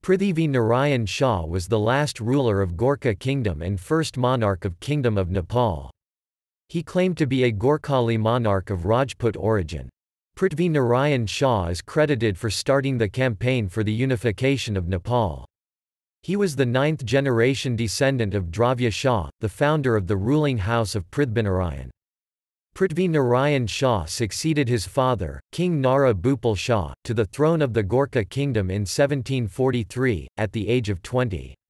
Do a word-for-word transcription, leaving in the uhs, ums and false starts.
Prithvi Narayan Shah was the last ruler of Gorkha Kingdom and first monarch of Kingdom of Nepal. He claimed to be a Gorkhali monarch of Rajput origin. Prithvi Narayan Shah is credited for starting the campaign for the unification of Nepal. He was the ninth-generation descendant of Dravya Shah, the founder of the ruling house of Prithbinarayan. Prithvi Narayan Shah succeeded his father, King Nara Bhupal Shah, to the throne of the Gorkha Kingdom in seventeen forty-three, at the age of twenty.